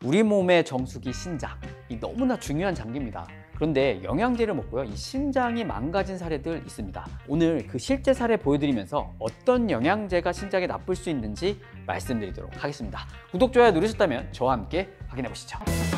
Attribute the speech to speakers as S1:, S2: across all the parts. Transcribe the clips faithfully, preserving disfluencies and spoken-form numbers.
S1: 우리 몸의 정수기 신장, 이 너무나 중요한 장기입니다. 그런데 영양제를 먹고요, 이 신장이 망가진 사례들 있습니다. 오늘 그 실제 사례 보여드리면서 어떤 영양제가 신장에 나쁠 수 있는지 말씀드리도록 하겠습니다. 구독, 좋아요 누르셨다면 저와 함께 확인해 보시죠.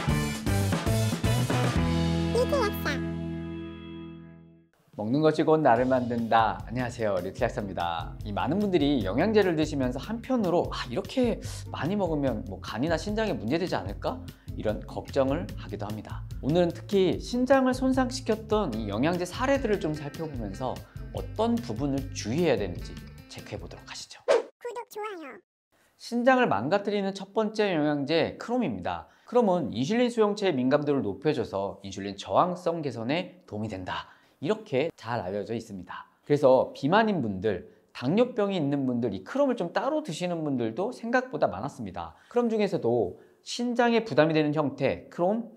S1: 먹는 것이 곧 나를 만든다. 안녕하세요, 리틀약사입니다. 이 많은 분들이 영양제를 드시면서 한편으로 아, 이렇게 많이 먹으면 뭐 간이나 신장에 문제되지 않을까? 이런 걱정을 하기도 합니다. 오늘은 특히 신장을 손상시켰던 이 영양제 사례들을 좀 살펴보면서 어떤 부분을 주의해야 되는지 체크해 보도록 하시죠.
S2: 구독, 좋아요.
S1: 신장을 망가뜨리는 첫 번째 영양제 크롬입니다. 크롬은 인슐린 수용체의 민감도를 높여줘서 인슐린 저항성 개선에 도움이 된다, 이렇게 잘 알려져 있습니다. 그래서 비만인 분들, 당뇨병이 있는 분들, 이 크롬을 좀 따로 드시는 분들도 생각보다 많았습니다. 크롬 중에서도 신장에 부담이 되는 형태, 크롬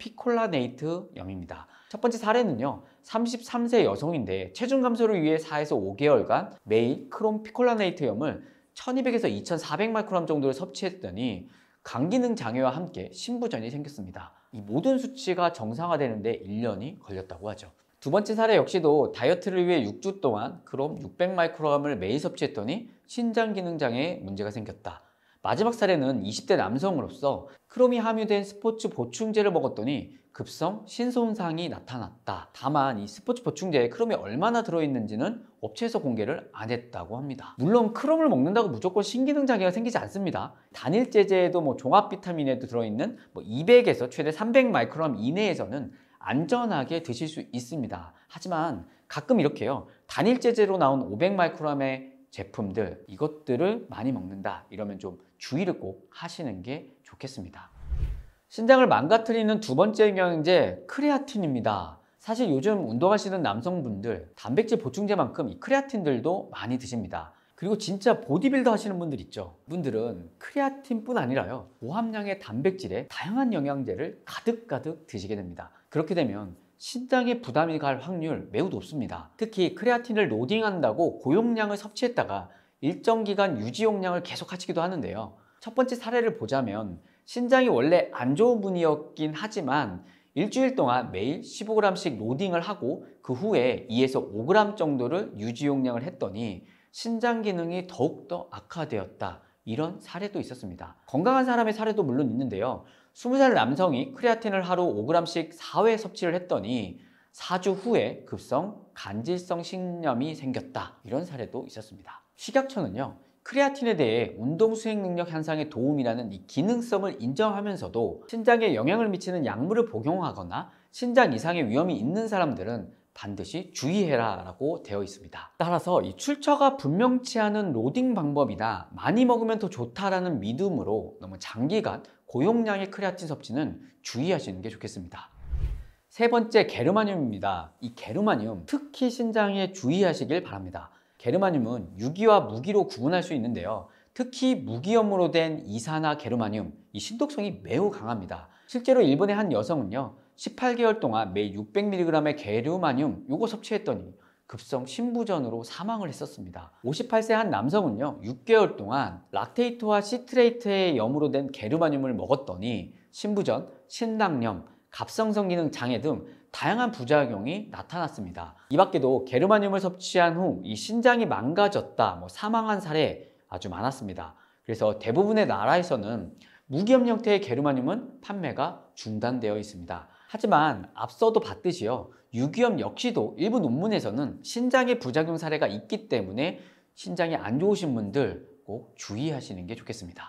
S1: 피콜라네이트염입니다. 첫 번째 사례는요, 삼십삼 세 여성인데 체중 감소를 위해 사에서 오 개월간 매일 크롬 피콜라네이트염을 천이백에서 이천사백 마이크로그램 정도를 섭취했더니 간기능 장애와 함께 신부전이 생겼습니다. 이 모든 수치가 정상화되는데 일 년이 걸렸다고 하죠. 두 번째 사례 역시도 다이어트를 위해 육 주 동안 크롬 육백 마이크로그램을 매일 섭취했더니 신장 기능 장애에 문제가 생겼다. 마지막 사례는 이십 대 남성으로서 크롬이 함유된 스포츠 보충제를 먹었더니 급성 신손상이 나타났다. 다만 이 스포츠 보충제에 크롬이 얼마나 들어있는지는 업체에서 공개를 안 했다고 합니다. 물론 크롬을 먹는다고 무조건 신기능 장애가 생기지 않습니다. 단일 제제에도 뭐 종합 비타민에도 들어있는 뭐 이백에서 최대 삼백 마이크로그램 이내에서는 안전하게 드실 수 있습니다. 하지만 가끔 이렇게요, 단일 제제로 나온 오백 마이크로그램의 제품들, 이것들을 많이 먹는다, 이러면 좀 주의를 꼭 하시는 게 좋겠습니다. 신장을 망가뜨리는 두 번째 영양제 크레아틴입니다. 사실 요즘 운동하시는 남성분들 단백질 보충제만큼 이 크레아틴들도 많이 드십니다. 그리고 진짜 보디빌더 하시는 분들 있죠. 이분들은 크레아틴뿐 아니라요, 고함량의 단백질에 다양한 영양제를 가득가득 드시게 됩니다. 그렇게 되면 신장에 부담이 갈 확률 매우 높습니다. 특히 크레아틴을 로딩한다고 고용량을 섭취했다가 일정 기간 유지 용량을 계속 하시기도 하는데요. 첫 번째 사례를 보자면 신장이 원래 안 좋은 분이었긴 하지만 일주일 동안 매일 십오 그램씩 로딩을 하고 그 후에 이에서 오 그램 정도를 유지 용량을 했더니 신장 기능이 더욱더 악화되었다, 이런 사례도 있었습니다. 건강한 사람의 사례도 물론 있는데요. 스무 살 남성이 크레아틴을 하루 오 그램씩 사 회 섭취를 했더니 사 주 후에 급성 간질성 신염이 생겼다, 이런 사례도 있었습니다. 식약처는요, 크레아틴에 대해 운동 수행 능력 향상에 도움이라는 이 기능성을 인정하면서도 신장에 영향을 미치는 약물을 복용하거나 신장 이상의 위험이 있는 사람들은 반드시 주의해라 라고 되어 있습니다. 따라서 이 출처가 분명치 않은 로딩 방법이나 많이 먹으면 더 좋다라는 믿음으로 너무 장기간 고용량의 크레아틴 섭취는 주의하시는 게 좋겠습니다. 세 번째, 게르마늄입니다. 이 게르마늄, 특히 신장에 주의하시길 바랍니다. 게르마늄은 유기와 무기로 구분할 수 있는데요. 특히 무기염으로 된 이산화 게르마늄, 이 신독성이 매우 강합니다. 실제로 일본의 한 여성은요, 십팔 개월 동안 매일 육백 밀리그램의 게르마늄 요거 섭취했더니 급성 신부전으로 사망을 했었습니다. 오십팔 세 한 남성은요, 육 개월 동안 락테이트와 시트레이트의 염으로 된 게르마늄을 먹었더니 신부전, 신낭염, 갑상선 기능 장애 등 다양한 부작용이 나타났습니다. 이 밖에도 게르마늄을 섭취한 후 이 신장이 망가졌다, 뭐 사망한 사례 아주 많았습니다. 그래서 대부분의 나라에서는 무기염 형태의 게르마늄은 판매가 중단되어 있습니다. 하지만 앞서도 봤듯이요, 유기염 역시도 일부 논문에서는 신장의 부작용 사례가 있기 때문에 신장이 안 좋으신 분들 꼭 주의하시는 게 좋겠습니다.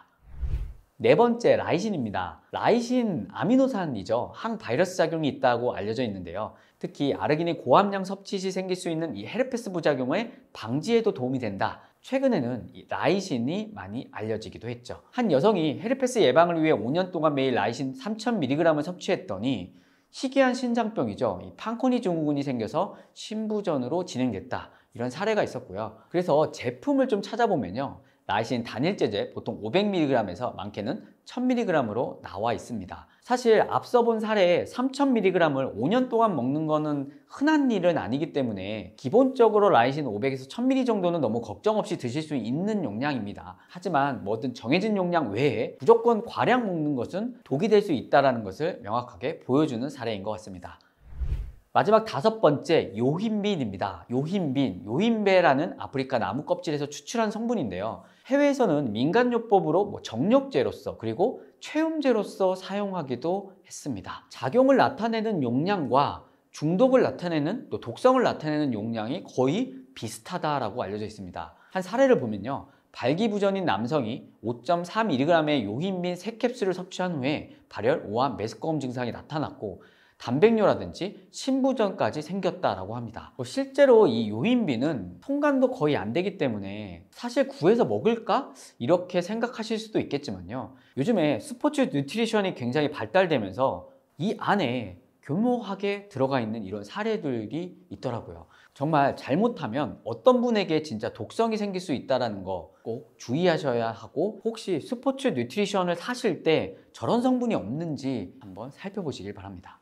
S1: 네 번째, 라이신입니다. 라이신 아미노산이죠. 항바이러스 작용이 있다고 알려져 있는데요. 특히 아르기닌 고함량 섭취 시 생길 수 있는 이 헤르페스 부작용의 방지에도 도움이 된다. 최근에는 이 라이신이 많이 알려지기도 했죠. 한 여성이 헤르페스 예방을 위해 오 년 동안 매일 라이신 삼천 밀리그램을 섭취했더니 희귀한 신장병이죠, 이 판코니 증후군이 생겨서 신부전으로 진행됐다, 이런 사례가 있었고요. 그래서 제품을 좀 찾아보면요, 라이신 단일제제 보통 오백 밀리그램에서 많게는 천 밀리그램으로 나와 있습니다. 사실 앞서 본 사례에 삼천 밀리그램을 오 년 동안 먹는 거는 흔한 일은 아니기 때문에 기본적으로 라이신 오백에서 천 밀리그램 정도는 너무 걱정 없이 드실 수 있는 용량입니다. 하지만 뭐든 정해진 용량 외에 무조건 과량 먹는 것은 독이 될 수 있다는 것을 명확하게 보여주는 사례인 것 같습니다. 마지막 다섯 번째, 요힌빈입니다. 요힌빈, 요힌베라는 아프리카 나무 껍질에서 추출한 성분인데요. 해외에서는 민간요법으로 뭐 정력제로서 그리고 최음제로서 사용하기도 했습니다. 작용을 나타내는 용량과 중독을 나타내는 또 독성을 나타내는 용량이 거의 비슷하다라고 알려져 있습니다. 한 사례를 보면요. 발기부전인 남성이 오 점 사 밀리그램의 요힌빈 세 캡슐을 섭취한 후에 발열, 오한, 메스꺼움 증상이 나타났고 단백뇨라든지 신부전까지 생겼다라고 합니다. 실제로 이 요힌빈은 통관도 거의 안 되기 때문에 사실 구해서 먹을까? 이렇게 생각하실 수도 있겠지만요. 요즘에 스포츠 뉴트리션이 굉장히 발달되면서 이 안에 교묘하게 들어가 있는 이런 사례들이 있더라고요. 정말 잘못하면 어떤 분에게 진짜 독성이 생길 수 있다는 거 꼭 주의하셔야 하고, 혹시 스포츠 뉴트리션을 사실 때 저런 성분이 없는지 한번 살펴보시길 바랍니다.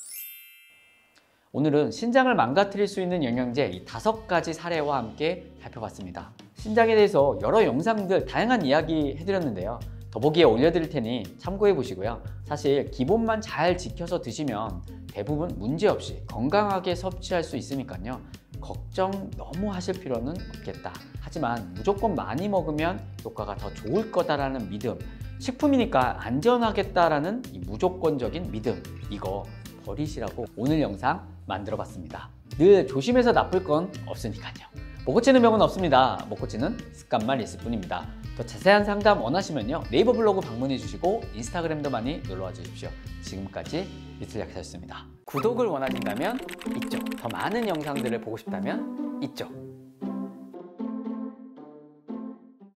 S1: 오늘은 신장을 망가뜨릴 수 있는 영양제 이 다섯 가지 사례와 함께 살펴봤습니다. 신장에 대해서 여러 영상들 다양한 이야기 해드렸는데요. 더보기에 올려드릴 테니 참고해 보시고요. 사실 기본만 잘 지켜서 드시면 대부분 문제없이 건강하게 섭취할 수 있으니까요. 걱정 너무 하실 필요는 없겠다. 하지만 무조건 많이 먹으면 효과가 더 좋을 거다라는 믿음, 식품이니까 안전하겠다라는 이 무조건적인 믿음, 이거 버리시라고 오늘 영상 만들어 봤습니다. 늘 조심해서 나쁠 건 없으니까요. 못 고치는 병은 없습니다. 못 고치는 습관만 있을 뿐입니다. 더 자세한 상담 원하시면요. 네이버 블로그 방문해 주시고 인스타그램도 많이 놀러와 주십시오. 지금까지 리틀 약사였습니다. 구독을 원하신다면 이쪽, 더 많은 영상들을 보고 싶다면 이쪽.